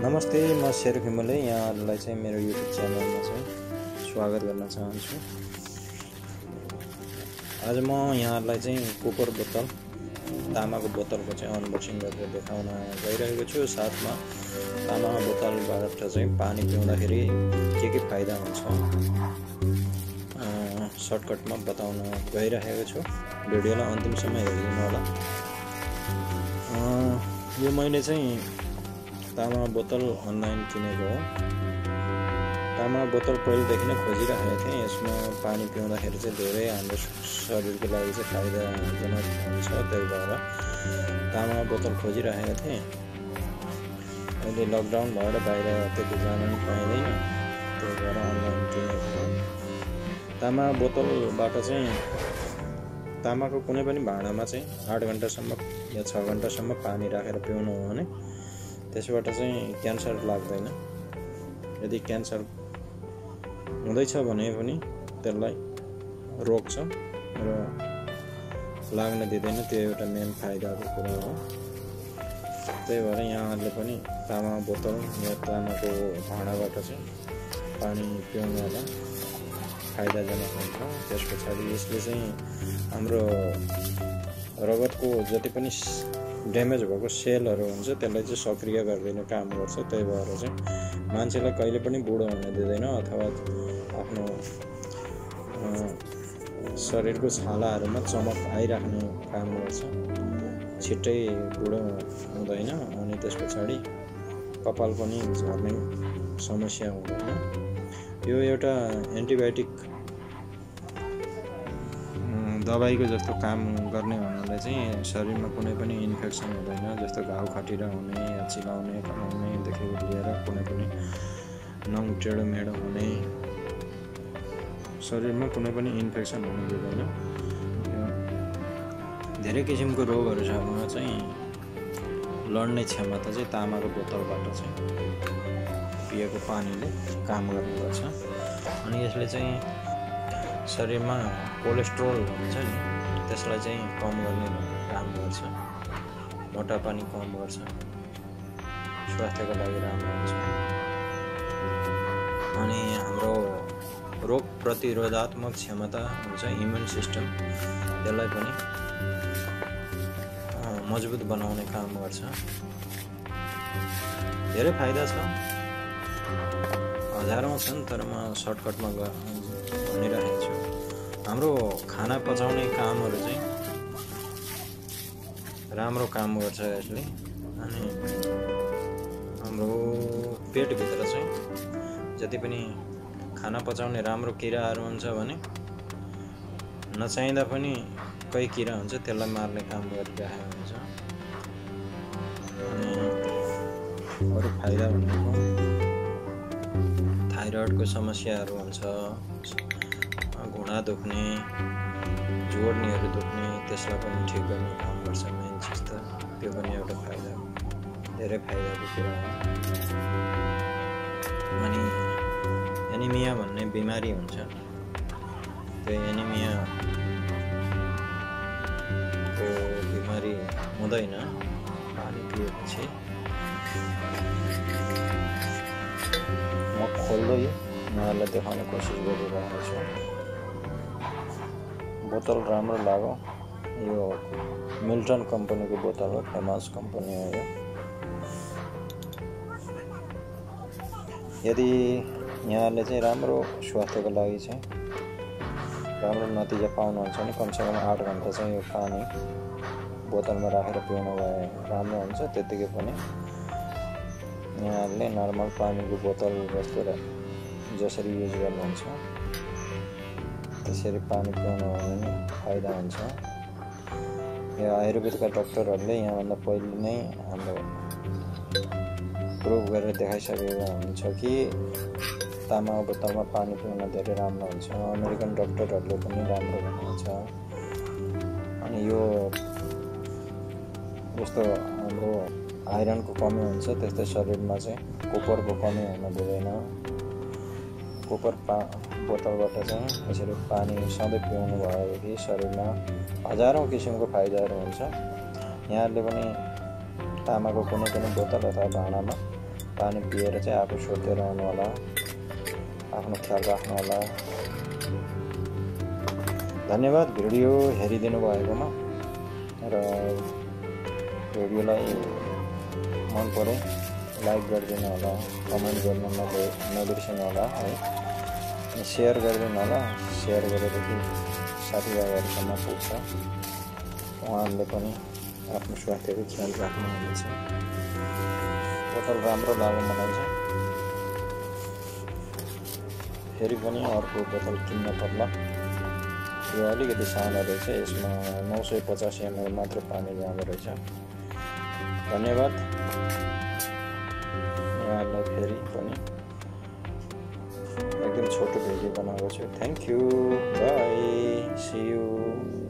नमस्ते, म शेर खिमले यहाँहरूलाई चाहिँ मेरो युट्युब च्यानलमा चाहिँ स्वागत गर्न चाहन्छु। आज म यहाँहरूलाई चाहिँ कोपर बोतल, तामाको बोतलको चाहिँ अनबक्सिङ गरेर देखाउन गइरहेको छु। साथमा तामाको बोतलबाट चाहिँ पानी पिउँदाखेरि के फाइदा हुन्छ सर्टकटमा बताउन गइरहेको छु। भिडियोलाई अन्तिमसम्म हेरिदिनु होला। यो मैले चाहिँ तामा बोतल अनलाइन किनेको हो। तामा बोतल पहिलेदेखि नै खोजिरहेको थिएँ। यसमा पानी पिउँदाखेरि चाहिँ धेरै हाम्रो शरीरको लागि चाहिँ फाइदाजनक हुन्छ। त्यही भएर तामा बोतल खोजिरहेको थिएँ। अहिले लकडाउन भएर बाहिर त्यति जान पनि पाइँदैन, त्यही भएर अनलाइन किनेको हो। तामा बोतलबाट चाहिँ तामाको कुनै पनि भाँडामा चाहिँ 8 घण्टासम्म या 6 घण्टासम्म पानी राखेर पिउनु हो भने त्यसबाट चाहिँ क्यान्सर लाग्दैन। यदि क्यान्सर हुँदैछ भने पनि त्यसलाई रोक्छ र लाग्न दिँदैन। त्यो एउटा मेन फाइदाको कुरा हो। त्यही भएर यहाँहरूले पनि तामा बोतल या तामाको भाँडाबाट चाहिँ पानी पिउनु होला, फाइदाजनक हुन्छ। त्यस पछाडि यसले चाहिँ हाम्रो रगतको जति पनि ड्यामेज भएको सेलहरू हुन्छ त्यसलाई चाहिँ सक्रिय गरिदिने काम गर्छ। त्यही भएर चाहिँ मान्छेलाई कहिले पनि बुढो हुन दिँदैन अथवा आफ्नो शरीरको छालाहरूमा चमक आइराख्ने काम गर्छ। छिट्टै बुढो हुँदैन अनि त्यस पछाडि कपाल पनि झर्ने समस्या हुँदैन। यो एउटा एन्टिबायोटिक दबाईको जस्तो काम गर्ने हुनाले चाहिँ शरीरमा कुनै पनि इन्फेक्सन हुँदैन। जस्तो घाउ खटिरा हुने या चिलाउने कराउनेदेखि लिएर कुनै पनि नङ टेढो मेढो हुने, शरीरमा कुनै पनि इन्फेक्सन हुन दिँदैन। धेरै किसिमको रोगहरूसँग चाहिँ लड्ने क्षमता चाहिँ तामाको बोतलबाट चाहिँ पिएको पानीले काम गर्ने गर्छ। अनि यसले चाहिँ शरीरमा कोलेस्ट्रोल हुन्छ नि, त्यसलाई चाहिँ कम गर्ने काम गर्छ। मोटापा नि कम गर्छ, स्वास्थ्यको लागि राम्रो हुन्छ। अनि हाम्रो रोग प्रतिरोधात्मक क्षमता हुन्छ, इम्युन सिस्टम, त्यसलाई पनि मजबुत बनाउने काम गर्छ। धेरै फाइदा छ, हजारौँ छन्, तर म सर्टकटमा भनिरहेको छु। हाम्रो खाना पचाउने कामहरू चाहिँ राम्रो काम गर्छ यसले। अनि हाम्रो पेटभित्र चाहिँ जति पनि खाना पचाउने राम्रो किराहरू हुन्छ भने नचाहिँदा पनि कोही किरा हुन्छ त्यसलाई मार्ने काम गरिरहेको हुन्छ। अनि अरू फाइदा भनेको थाइरोइडको समस्याहरू हुन्छ, घुँडा दुख्ने, जोड्नीहरू दुख्ने, त्यसलाई पनि ठिक गर्ने काम गर्छ। मेन चिज त त्यो पनि एउटा फाइदा, धेरै फाइदाको कुरा हो। अनि एनिमिया भन्ने बिमारी हुन्छ, त्यो एनिमियाको बिमारी हुँदैन पानी पिएपछि। म खोल्दै यहाँहरूलाई देखाउने कोसिस गरिरहेको छु। बोतल राम्रो लाग्यो। यो मिल्टन कम्पनीको बोतल हो, फेमस कम्पनी हो यो। यदि यहाँहरूले चाहिँ राम्रो स्वास्थ्यको लागि चाहिँ राम्रो नतिजा पाउनुहुन्छ भने कमसेकम 8 घण्टा चाहिँ यो पानी बोतलमा राखेर पिउनु भए राम्रो हुन्छ। त्यतिकै पनि यहाँहरूले नर्मल पानीको बोतल जसरी युज गर्नुहुन्छ त्यसरी पानी पिउनु हो भने फाइदा हुन्छ। यो आयुर्वेदका डक्टरहरूले यहाँभन्दा पहिले नै हाम्रो प्रुभ गरेर देखाइसकेको हुन्छ कि तामाको बोतलमा पानी पिउन धेरै राम्रो हुन्छ। अमेरिकन डक्टरहरूले पनि राम्रो भन्नुहुन्छ। अनि यो जस्तो हाम्रो आइरनको कमी हुन्छ त्यस्तै शरीरमा चाहिँ कोपरको कमी हुन दिँदैन। कोपर बोतलबाट चाहिँ यसरी पानी सधैँ पिउनु भएदेखि शरीरमा हजारौँ किसिमको फाइदाहरू हुन्छ। यहाँहरूले पनि तामाको कुनै पनि बोतल अथवा भाँडामा पानी पिएर चाहिँ आफू सोध्दै रहनु होला, आफ्नो ख्याल राख्नु होला। धन्यवाद भिडियो हेरिदिनु भएकोमा र भिडियोलाई मन परे लाइक गरिदिनु होला, कमेन्ट गर्न नबिर्सनु होला है, सेयर गरिदिनु होला। सेयर गरेदेखि साथीभाइहरूसम्म पुग्छ, उहाँहरूले पनि आफ्नो स्वास्थ्यको ख्याल राख्नुहुनेछ। बोतल राम्रो लाग्यो मलाई चाहिँ, फेरि पनि अर्को बोतल किन्न पर्ला। यो अलिकति सानो रहेछ, यसमा 950 ml मात्र पानी जाँदो रहेछ। धन्यवाद यहाँहरूलाई फेरि पनि एकदम छोटो भिडियो बनाएको छु। Thank you, bye, see you.